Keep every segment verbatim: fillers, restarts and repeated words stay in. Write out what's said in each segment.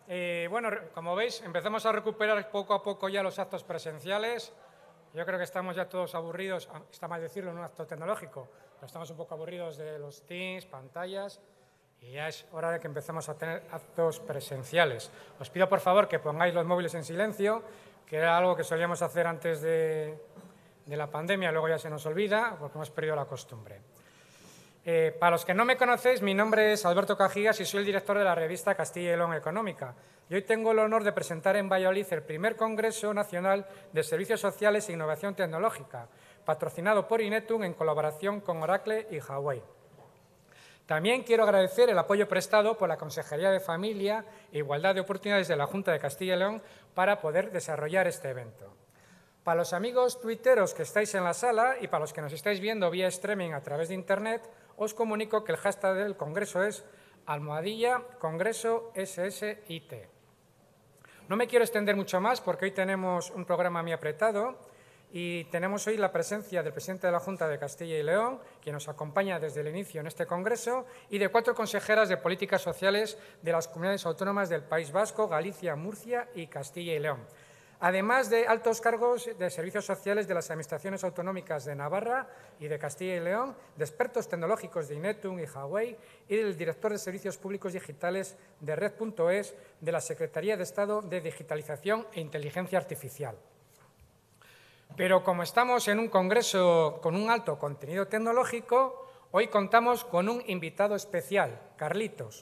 Eh, bueno, como veis, empezamos a recuperar poco a poco ya los actos presenciales. Yo creo que estamos ya todos aburridos, está mal decirlo en un acto tecnológico, pero estamos un poco aburridos de los Teams, pantallas, y ya es hora de que empecemos a tener actos presenciales. Os pido, por favor, que pongáis los móviles en silencio, que era algo que solíamos hacer antes de, de la pandemia, luego ya se nos olvida, porque hemos perdido la costumbre. Eh, para los que no me conocéis, mi nombre es Alberto Cajigas y soy el director de la revista Castilla y León Económica. Y hoy tengo el honor de presentar en Valladolid el primer Congreso Nacional de Servicios Sociales e Innovación Tecnológica, patrocinado por Inetum en colaboración con Oracle y Huawei. También quiero agradecer el apoyo prestado por la Consejería de Familia e Igualdad de Oportunidades de la Junta de Castilla y León para poder desarrollar este evento. Para los amigos tuiteros que estáis en la sala y para los que nos estáis viendo vía streaming a través de Internet, os comunico que el hashtag del Congreso es almohadilla Congreso S S I T. No me quiero extender mucho más porque hoy tenemos un programa muy apretado y tenemos hoy la presencia del presidente de la Junta de Castilla y León, quien nos acompaña desde el inicio en este Congreso, y de cuatro consejeras de Políticas Sociales de las comunidades autónomas del País Vasco, Galicia, Murcia y Castilla y León. Además de altos cargos de servicios sociales de las administraciones autonómicas de Navarra y de Castilla y León, de expertos tecnológicos de Inetum y Huawei y del director de Servicios Públicos Digitales de Red punto es de la Secretaría de Estado de Digitalización e Inteligencia Artificial. Pero como estamos en un congreso con un alto contenido tecnológico, hoy contamos con un invitado especial, Carlitos.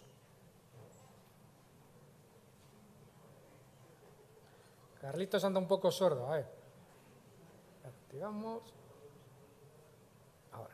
Carlitos anda un poco sordo, a ver. Activamos. Ahora.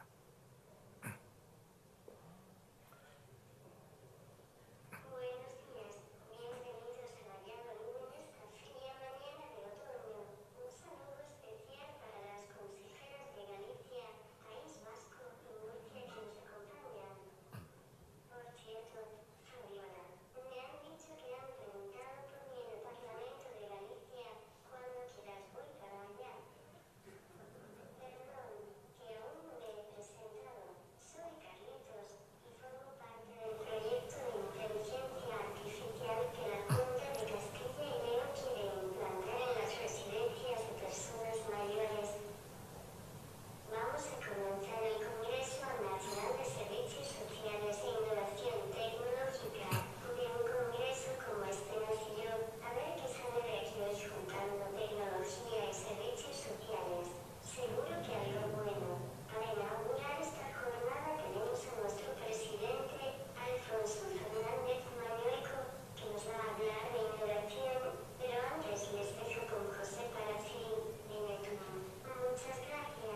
Buenos días, bienvenidos a Valladolid, Castilla y Mañana de Otoño. Un saludo especial para las consejeras de Galicia, País Vasco y Murcia que nos acompañan. Por cierto, Fabiola, me han dicho que han preguntado por mí en el Parlamento de Galicia. Cuando quieras voy para allá. Perdón, que aún no me he presentado. Soy Carlitos y formo parte del proyecto de inteligencia artificial que la Junta de Castilla y León quiere implantar en las residencias de personas mayores. Vamos a comenzar el Congreso Nacional de Servicios Sociales e Innovación Tecnológica. De un congreso como este nació, a ver qué sale de aquí hoy juntando tecnología y servicios sociales. Seguro que algo bueno. Para inaugurar esta jornada tenemos a nuestro presidente, Alfonso Fernández Mañueco, que nos va a hablar de innovación, pero antes les dejo con José Palacín, de Inetum. Muchas gracias.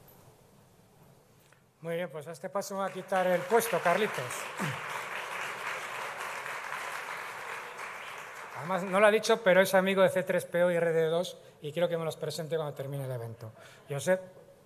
Muy bien, pues a este paso me va a quitar el puesto, Carlitos. Además, no lo ha dicho, pero es amigo de C tres P O y R D dos y quiero que me los presente cuando termine el evento. Josep.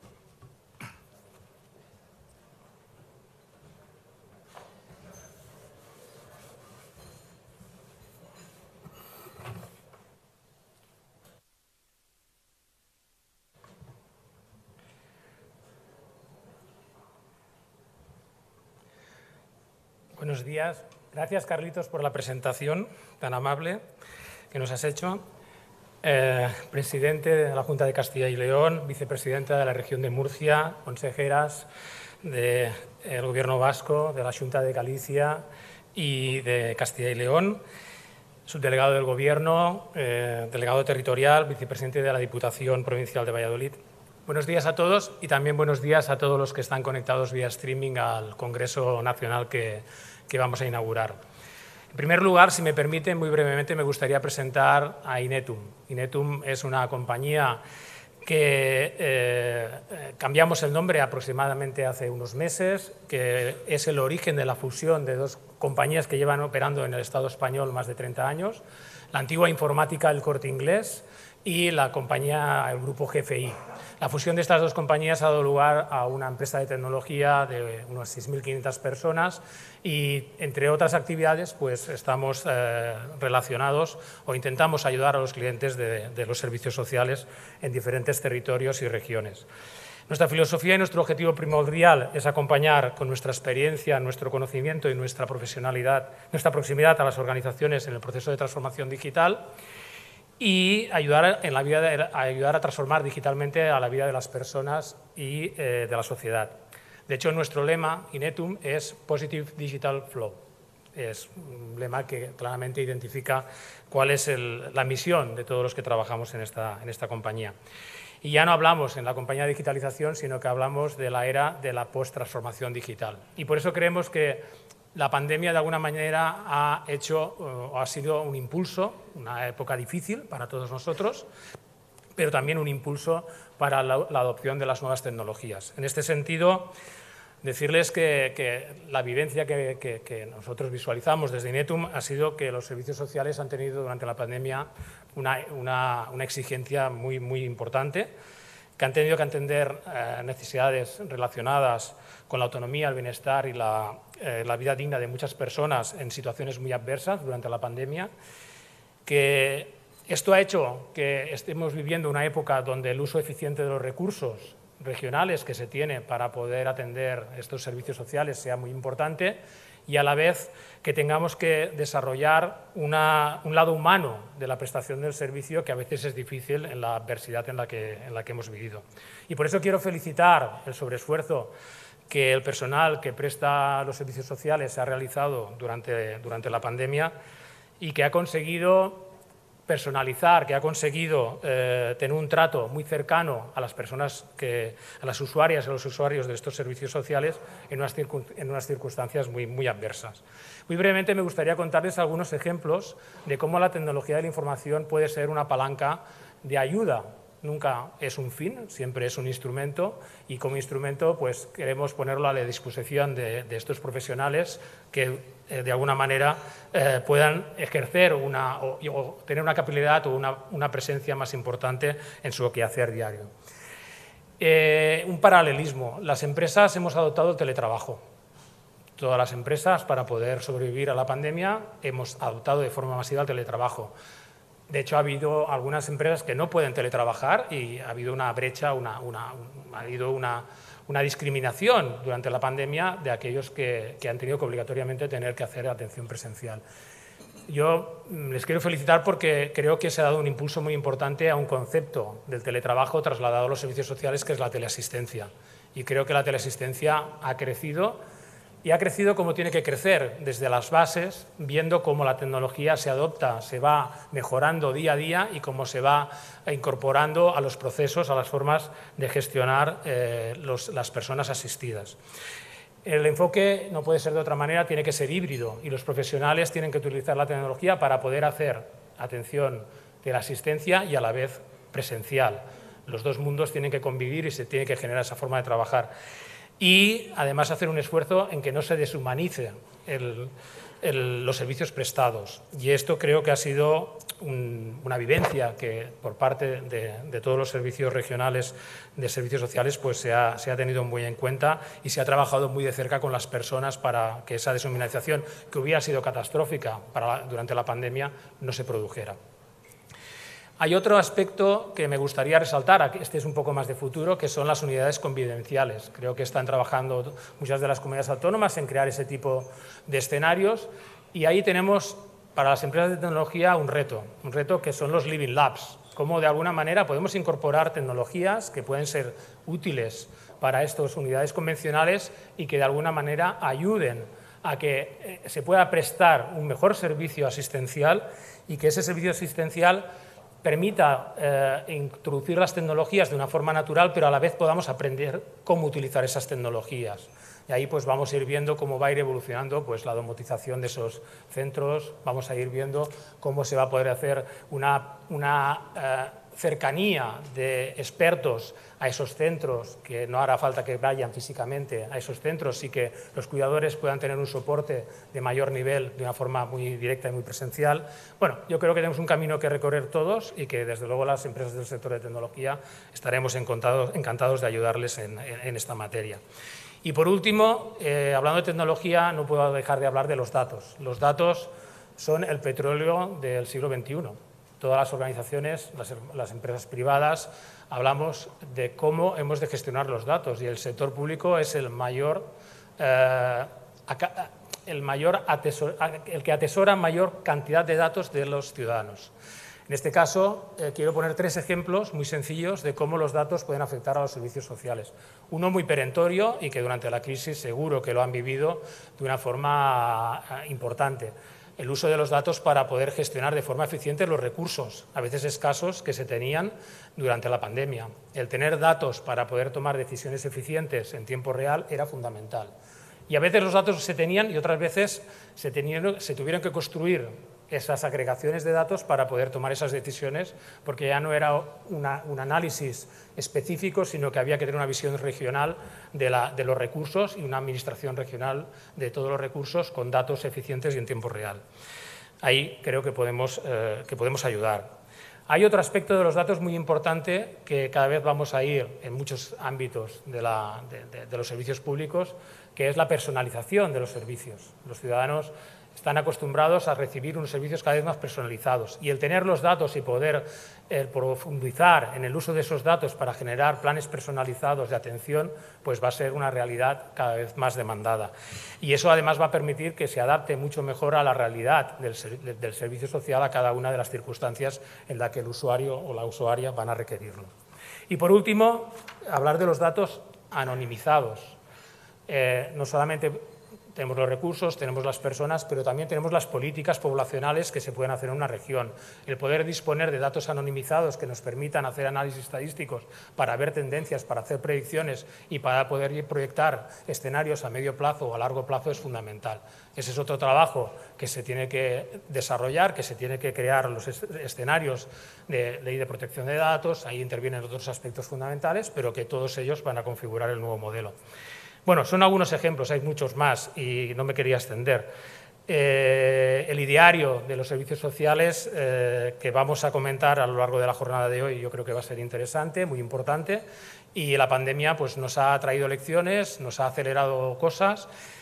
Buenos días. Gracias, Carlitos, por la presentación tan amable que nos has hecho. Eh, presidente de la Junta de Castilla y León, vicepresidenta de la región de Murcia, consejeras del Gobierno vasco, de la Junta de Galicia y de Castilla y León, subdelegado del Gobierno, eh, delegado territorial, vicepresidente de la Diputación Provincial de Valladolid. Buenos días a todos y también buenos días a todos los que están conectados vía streaming al Congreso Nacional que, que vamos a inaugurar. En primer lugar, si me permiten, muy brevemente me gustaría presentar a Inetum. Inetum es una compañía que eh, cambiamos el nombre aproximadamente hace unos meses, que es el origen de la fusión de dos compañías que llevan operando en el Estado español más de treinta años, la antigua informática El Corte Inglés y la compañía, el grupo G F I. La fusión de estas dos compañías ha dado lugar a una empresa de tecnología de unas seis mil quinientas personas y, entre otras actividades, pues estamos eh, relacionados o intentamos ayudar a los clientes de, de los servicios sociales en diferentes territorios y regiones. Nuestra filosofía y nuestro objetivo primordial es acompañar con nuestra experiencia, nuestro conocimiento y nuestra profesionalidad, nuestra proximidad a las organizaciones en el proceso de transformación digital y ayudar, en la vida de, a ayudar a transformar digitalmente a la vida de las personas y eh, de la sociedad. De hecho, nuestro lema, Inetum, es Positive Digital Flow. Es un lema que claramente identifica cuál es el, la misión de todos los que trabajamos en esta, en esta compañía. Y ya no hablamos en la compañía de digitalización, sino que hablamos de la era de la post-transformación digital. Y por eso creemos que la pandemia de alguna manera ha hecho o ha sido un impulso, una época difícil para todos nosotros, pero también un impulso para la, la adopción de las nuevas tecnologías. En este sentido, decirles que, que la vivencia que, que, que nosotros visualizamos desde Inetum ha sido que los servicios sociales han tenido durante la pandemia una, una, una exigencia muy, muy importante, que han tenido que atender eh, necesidades relacionadas con la autonomía, el bienestar y la, eh, la vida digna de muchas personas en situaciones muy adversas durante la pandemia, que esto ha hecho que estemos viviendo una época donde el uso eficiente de los recursos regionales que se tiene para poder atender estos servicios sociales sea muy importante y a la vez que tengamos que desarrollar una, un lado humano de la prestación del servicio que a veces es difícil en la adversidad en la que, en la que hemos vivido. Y por eso quiero felicitar el sobreesfuerzo que el personal que presta los servicios sociales ha realizado durante, durante la pandemia y que ha conseguido personalizar, que ha conseguido eh, tener un trato muy cercano a las personas, que, a las usuarias y a los usuarios de estos servicios sociales en unas, en unas circunstancias muy, muy adversas. Muy brevemente me gustaría contarles algunos ejemplos de cómo la tecnología de la información puede ser una palanca de ayuda. Nunca es un fin, siempre es un instrumento y como instrumento pues queremos ponerlo a la disposición de, de estos profesionales que eh, de alguna manera eh, puedan ejercer una, o, o tener una capilaridad o una, una presencia más importante en su quehacer diario. Eh, un paralelismo. Las empresas hemos adoptado el teletrabajo. Todas las empresas, para poder sobrevivir a la pandemia, hemos adoptado de forma masiva el teletrabajo. De hecho, ha habido algunas empresas que no pueden teletrabajar y ha habido una brecha, una, una, ha habido una, una discriminación durante la pandemia de aquellos que, que han tenido que obligatoriamente tener que hacer atención presencial. Yo les quiero felicitar porque creo que se ha dado un impulso muy importante a un concepto del teletrabajo trasladado a los servicios sociales, que es la teleasistencia. Y creo que la teleasistencia ha crecido y ha crecido como tiene que crecer, desde las bases, viendo cómo la tecnología se adopta, se va mejorando día a día y cómo se va incorporando a los procesos, a las formas de gestionar eh, los, las personas asistidas. El enfoque no puede ser de otra manera, tiene que ser híbrido y los profesionales tienen que utilizar la tecnología para poder hacer atención de la asistencia y a la vez presencial. Los dos mundos tienen que convivir y se tiene que generar esa forma de trabajar. Y además hacer un esfuerzo en que no se deshumanice el, el, los servicios prestados. Y esto creo que ha sido un, una vivencia que por parte de, de todos los servicios regionales de servicios sociales pues se ha, se ha tenido muy en cuenta y se ha trabajado muy de cerca con las personas para que esa deshumanización, que hubiera sido catastrófica para, durante la pandemia, no se produjera. Hay otro aspecto que me gustaría resaltar, este es un poco más de futuro, que son las unidades convivenciales. Creo que están trabajando muchas de las comunidades autónomas en crear ese tipo de escenarios y ahí tenemos para las empresas de tecnología un reto, un reto que son los Living Labs, cómo de alguna manera podemos incorporar tecnologías que pueden ser útiles para estas unidades convencionales y que de alguna manera ayuden a que se pueda prestar un mejor servicio asistencial y que ese servicio asistencial permita eh, introducir las tecnologías de una forma natural, pero a la vez podamos aprender cómo utilizar esas tecnologías. Y ahí pues vamos a ir viendo cómo va a ir evolucionando pues, la domotización de esos centros, vamos a ir viendo cómo se va a poder hacer una, una eh, cercanía de expertos a esos centros, que no hará falta que vayan físicamente a esos centros y que los cuidadores puedan tener un soporte de mayor nivel de una forma muy directa y muy presencial. Bueno, yo creo que tenemos un camino que recorrer todos y que desde luego las empresas del sector de tecnología estaremos encantados, encantados de ayudarles en, en, en esta materia. Y por último, eh, hablando de tecnología, no puedo dejar de hablar de los datos. Los datos son el petróleo del siglo veintiuno. todas las organizaciones, las, las empresas privadas, hablamos de cómo hemos de gestionar los datos y el sector público es el mayor, eh, el, mayor atesor, el que atesora mayor cantidad de datos de los ciudadanos. En este caso, eh, quiero poner tres ejemplos muy sencillos de cómo los datos pueden afectar a los servicios sociales. Uno muy perentorio y que durante la crisis seguro que lo han vivido de una forma eh, importante. El uso de los datos para poder gestionar de forma eficiente los recursos, a veces escasos, que se tenían durante la pandemia. El tener datos para poder tomar decisiones eficientes en tiempo real era fundamental. Y a veces los datos se tenían y otras veces se, tenían, se tuvieron que construir esas agregaciones de datos para poder tomar esas decisiones, porque ya no era una, un análisis específico, sino que había que tener una visión regional de, la, de los recursos y una administración regional de todos los recursos con datos eficientes y en tiempo real. Ahí creo que podemos, eh, que podemos ayudar. Hay otro aspecto de los datos muy importante que cada vez vamos a ir en muchos ámbitos de, la, de, de, de los servicios públicos, que es la personalización de los servicios. Los ciudadanos están acostumbrados a recibir unos servicios cada vez más personalizados y el tener los datos y poder eh, profundizar en el uso de esos datos para generar planes personalizados de atención, pues va a ser una realidad cada vez más demandada. Y eso además va a permitir que se adapte mucho mejor a la realidad del, del servicio social a cada una de las circunstancias en la que el usuario o la usuaria van a requerirlo. Y por último, hablar de los datos anonimizados. Eh, no solamente tenemos los recursos, tenemos las personas, pero también tenemos las políticas poblacionales que se pueden hacer en una región. El poder disponer de datos anonimizados que nos permitan hacer análisis estadísticos para ver tendencias, para hacer predicciones y para poder proyectar escenarios a medio plazo o a largo plazo es fundamental. Ese es otro trabajo que se tiene que desarrollar, que se tiene que crear los escenarios de ley de protección de datos, ahí intervienen otros aspectos fundamentales, pero que todos ellos van a configurar el nuevo modelo. Bueno, son algunos ejemplos, hay muchos más y no me quería extender. Eh, el ideario de los servicios sociales eh, que vamos a comentar a lo largo de la jornada de hoy yo creo que va a ser interesante, muy importante, y la pandemia pues, nos ha traído lecciones, nos ha acelerado cosas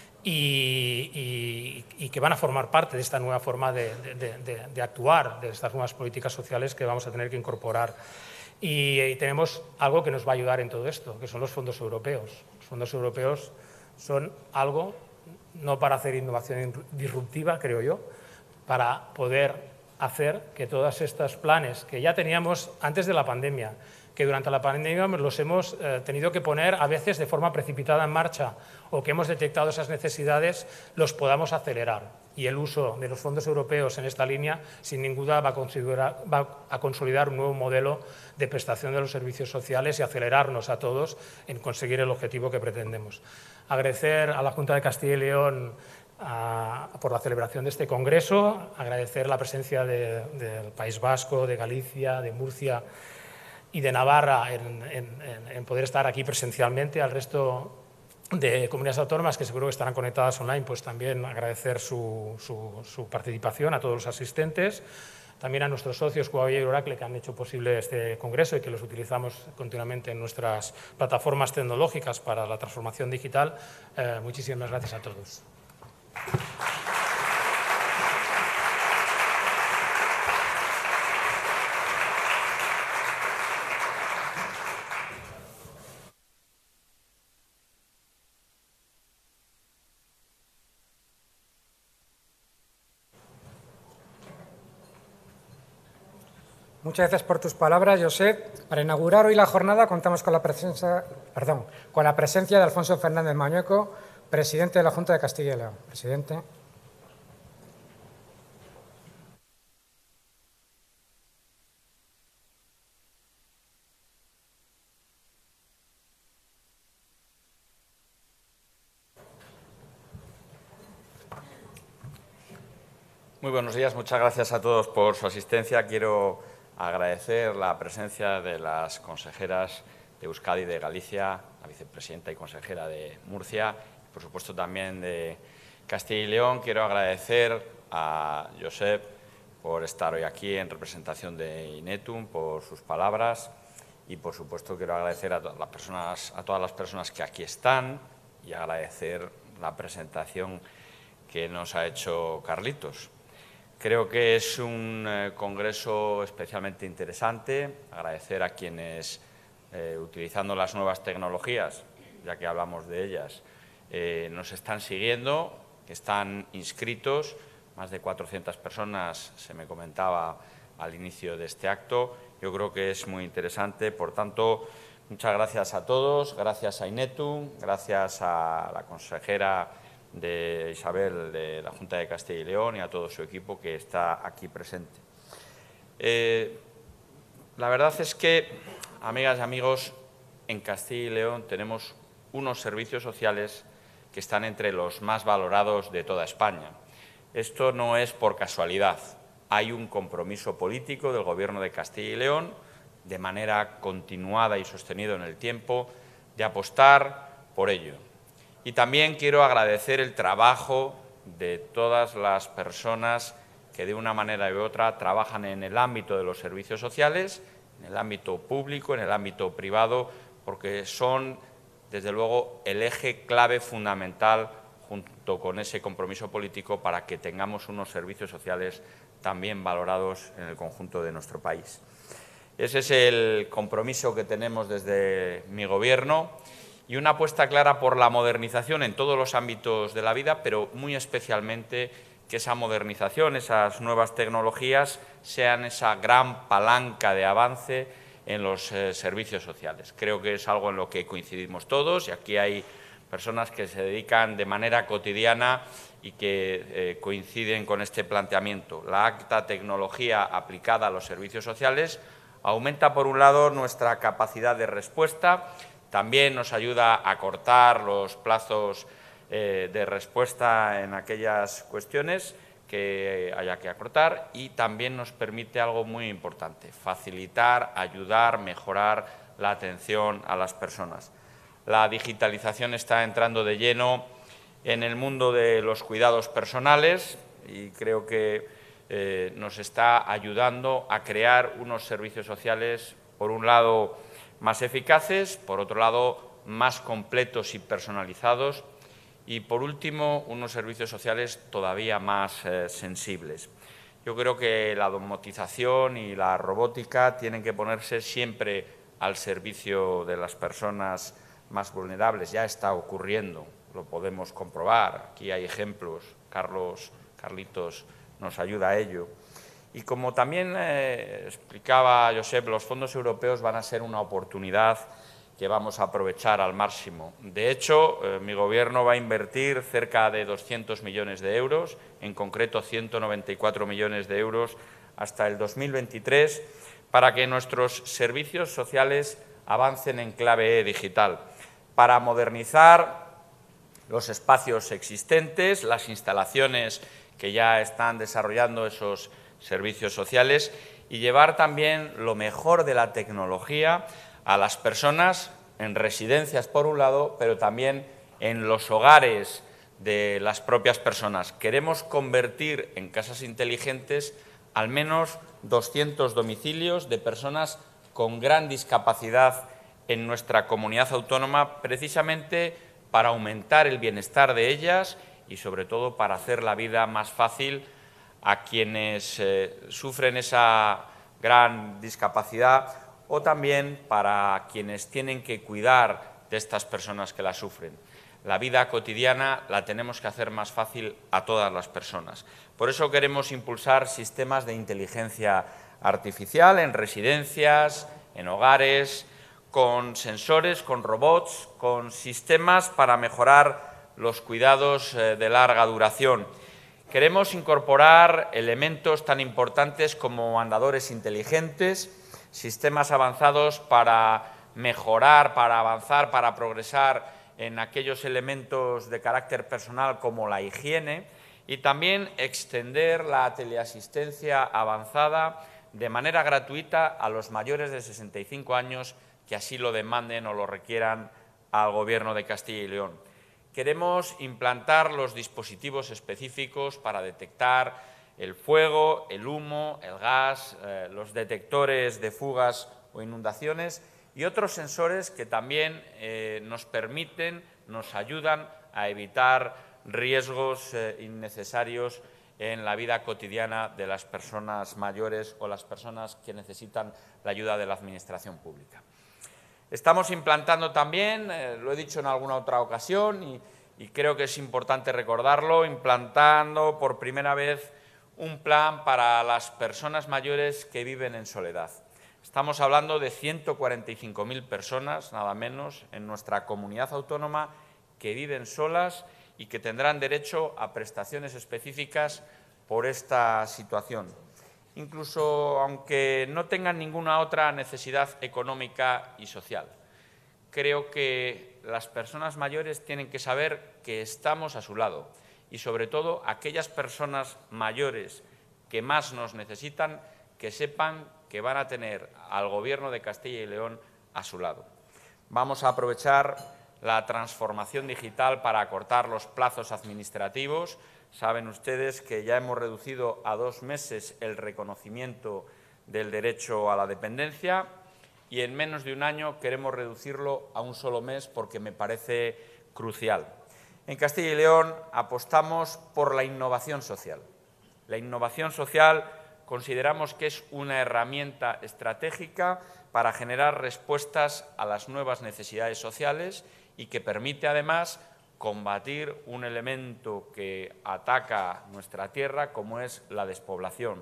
y, y, y que van a formar parte de esta nueva forma de, de, de, de actuar, de estas nuevas políticas sociales que vamos a tener que incorporar. Y, y tenemos algo que nos va a ayudar en todo esto, que son los fondos europeos. Los fondos europeos son algo, no para hacer innovación disruptiva, creo yo, para poder hacer que todos estos planes que ya teníamos antes de la pandemia, que durante la pandemia los hemos eh, tenido que poner a veces de forma precipitada en marcha o que hemos detectado esas necesidades, los podamos acelerar. Y el uso de los fondos europeos en esta línea, sin ninguna duda, va a, va a consolidar un nuevo modelo de prestación de los servicios sociales y acelerarnos a todos en conseguir el objetivo que pretendemos. Agradecer a la Junta de Castilla y León a, por la celebración de este congreso, agradecer la presencia de, del País Vasco, de Galicia, de Murcia y de Navarra en, en, en poder estar aquí presencialmente, al resto de comunidades autónomas que seguro que estarán conectadas online, pues también agradecer su, su, su participación a todos los asistentes, también a nuestros socios Huawei y Oracle que han hecho posible este congreso y que los utilizamos continuamente en nuestras plataformas tecnológicas para la transformación digital. Eh, muchísimas gracias a todos. Muchas gracias por tus palabras, Josep. Para inaugurar hoy la jornada contamos con la presencia, perdón, con la presencia de Alfonso Fernández Mañueco, presidente de la Junta de Castilla y León. Presidente. Muy buenos días, muchas gracias a todos por su asistencia. Quiero agradecer la presencia de las consejeras de Euskadi y de Galicia, la vicepresidenta y consejera de Murcia, y por supuesto también de Castilla y León. Quiero agradecer a Josep por estar hoy aquí en representación de Inetum, por sus palabras y por supuesto quiero agradecer a todas las personas, a todas las personas que aquí están y agradecer la presentación que nos ha hecho Carlitos. Creo que es un eh, congreso especialmente interesante. Agradecer a quienes, eh, utilizando las nuevas tecnologías, ya que hablamos de ellas, eh, nos están siguiendo, que están inscritos. Más de cuatrocientas personas, se me comentaba al inicio de este acto. Yo creo que es muy interesante. Por tanto, muchas gracias a todos, gracias a INETU, gracias a la consejera de Isabel de la Junta de Castilla y León y a todo su equipo que está aquí presente. Eh, la verdad es que, amigas y amigos, en Castilla y León tenemos unos servicios sociales que están entre los más valorados de toda España. Esto no es por casualidad. Hay un compromiso político del Gobierno de Castilla y León, de manera continuada y sostenida en el tiempo, de apostar por ello. Y también quiero agradecer el trabajo de todas las personas que de una manera u otra trabajan en el ámbito de los servicios sociales, en el ámbito público, en el ámbito privado, porque son, desde luego, el eje clave fundamental junto con ese compromiso político para que tengamos unos servicios sociales también valorados en el conjunto de nuestro país. Ese es el compromiso que tenemos desde mi Gobierno y una apuesta clara por la modernización en todos los ámbitos de la vida, pero muy especialmente que esa modernización, esas nuevas tecnologías, sean esa gran palanca de avance en los eh, servicios sociales. Creo que es algo en lo que coincidimos todos y aquí hay personas que se dedican de manera cotidiana y que eh, coinciden con este planteamiento. La alta tecnología aplicada a los servicios sociales aumenta, por un lado, nuestra capacidad de respuesta, también nos ayuda a cortar los plazos eh, de respuesta en aquellas cuestiones que haya que acortar y también nos permite algo muy importante, facilitar, ayudar, mejorar la atención a las personas. La digitalización está entrando de lleno en el mundo de los cuidados personales y creo que eh, nos está ayudando a crear unos servicios sociales, por un lado, más eficaces, por otro lado, más completos y personalizados y, por último, unos servicios sociales todavía más eh, sensibles. Yo creo que la domotización y la robótica tienen que ponerse siempre al servicio de las personas más vulnerables. Ya está ocurriendo, lo podemos comprobar. Aquí hay ejemplos, Carlos, Carlitos nos ayuda a ello. Y como también eh, explicaba Josep, los fondos europeos van a ser una oportunidad que vamos a aprovechar al máximo. De hecho, eh, mi Gobierno va a invertir cerca de doscientos millones de euros, en concreto ciento noventa y cuatro millones de euros hasta el dos mil veintitrés, para que nuestros servicios sociales avancen en clave digital, para modernizar los espacios existentes, las instalaciones que ya están desarrollando esos servicios sociales y llevar también lo mejor de la tecnología a las personas en residencias, por un lado, pero también en los hogares de las propias personas. Queremos convertir en casas inteligentes al menos doscientos domicilios de personas con gran discapacidad en nuestra comunidad autónoma, precisamente para aumentar el bienestar de ellas y, sobre todo, para hacer la vida más fácil a quienes eh, sufren esa gran discapacidad o también para quienes tienen que cuidar de estas personas que la sufren. La vida cotidiana la tenemos que hacer más fácil a todas las personas. Por eso queremos impulsar sistemas de inteligencia artificial en residencias, en hogares, con sensores, con robots, con sistemas para mejorar los cuidados de larga duración. Queremos incorporar elementos tan importantes como andadores inteligentes, sistemas avanzados para mejorar, para avanzar, para progresar en aquellos elementos de carácter personal como la higiene y también extender la teleasistencia avanzada de manera gratuita a los mayores de sesenta y cinco años que así lo demanden o lo requieran al Gobierno de Castilla y León. Queremos implantar los dispositivos específicos para detectar el fuego, el humo, el gas, eh, los detectores de fugas o inundaciones y otros sensores que también eh, nos permiten, nos ayudan a evitar riesgos eh, innecesarios en la vida cotidiana de las personas mayores o las personas que necesitan la ayuda de la Administración pública. Estamos implantando también, eh, lo he dicho en alguna otra ocasión y, y creo que es importante recordarlo, implantando por primera vez un plan para las personas mayores que viven en soledad. Estamos hablando de ciento cuarenta y cinco mil personas, nada menos, en nuestra comunidad autónoma que viven solas y que tendrán derecho a prestaciones específicas por esta situación. Incluso aunque no tengan ninguna otra necesidad económica y social. Creo que las personas mayores tienen que saber que estamos a su lado y, sobre todo, aquellas personas mayores que más nos necesitan, que sepan que van a tener al Gobierno de Castilla y León a su lado. Vamos a aprovechar la transformación digital para acortar los plazos administrativos. Saben ustedes que ya hemos reducido a dos meses el reconocimiento del derecho a la dependencia y en menos de un año queremos reducirlo a un solo mes porque me parece crucial. En Castilla y León apostamos por la innovación social. La innovación social consideramos que es una herramienta estratégica para generar respuestas a las nuevas necesidades sociales y que permite, además, combatir un elemento que ataca nuestra tierra, como es la despoblación.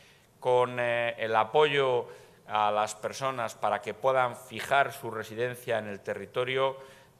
Con eh, el apoyo a las personas para que puedan fijar su residencia en el territorio,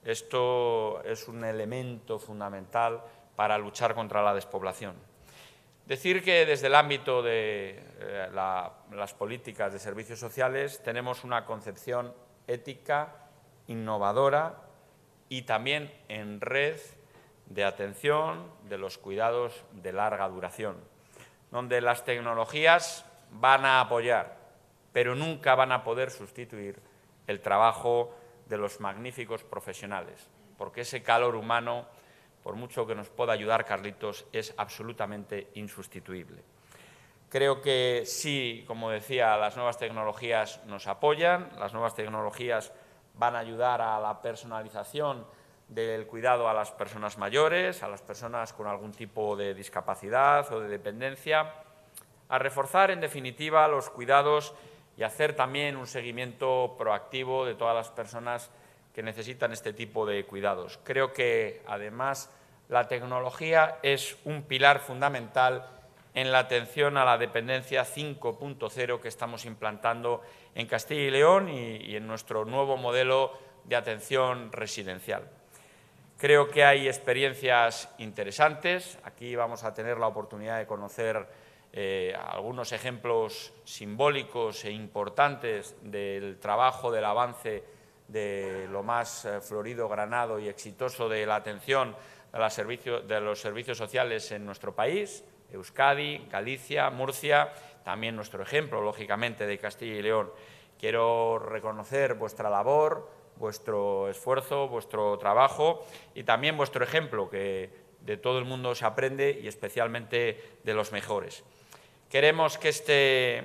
esto es un elemento fundamental para luchar contra la despoblación. Decir que desde el ámbito de eh, la, las políticas de servicios sociales tenemos una concepción ética, innovadora y también en red de atención de los cuidados de larga duración, donde las tecnologías van a apoyar, pero nunca van a poder sustituir el trabajo de los magníficos profesionales, porque ese calor humano, por mucho que nos pueda ayudar Carlitos, es absolutamente insustituible. Creo que sí, como decía, las nuevas tecnologías nos apoyan, las nuevas tecnologías van a ayudar a la personalización del cuidado a las personas mayores, a las personas con algún tipo de discapacidad o de dependencia, a reforzar, en definitiva, los cuidados y hacer también un seguimiento proactivo de todas las personas que necesitan este tipo de cuidados. Creo que, además, la tecnología es un pilar fundamental en la atención a la dependencia cinco punto cero que estamos implantando en Castilla y León y, y en nuestro nuevo modelo de atención residencial. Creo que hay experiencias interesantes. Aquí vamos a tener la oportunidad de conocer eh, algunos ejemplos simbólicos e importantes del trabajo, del avance de lo más eh, florido, granado y exitoso de la atención a los servicios, de los servicios sociales en nuestro país, Euskadi, Galicia, Murcia, también nuestro ejemplo, lógicamente, de Castilla y León. Quiero reconocer vuestra labor, vuestro esfuerzo, vuestro trabajo y también vuestro ejemplo, que de todo el mundo se aprende y especialmente de los mejores. Queremos que este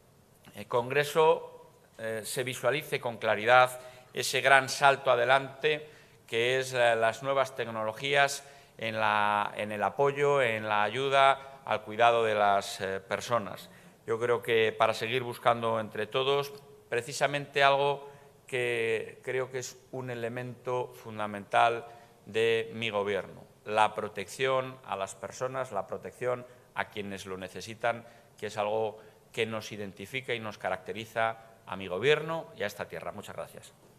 congreso eh, se visualice con claridad ese gran salto adelante que es eh, las nuevas tecnologías en, la, en el apoyo, en la ayuda al cuidado de las eh, personas. Yo creo que para seguir buscando entre todos precisamente algo que creo que es un elemento fundamental de mi Gobierno, la protección a las personas, la protección a quienes lo necesitan, que es algo que nos identifica y nos caracteriza a mi Gobierno y a esta tierra. Muchas gracias.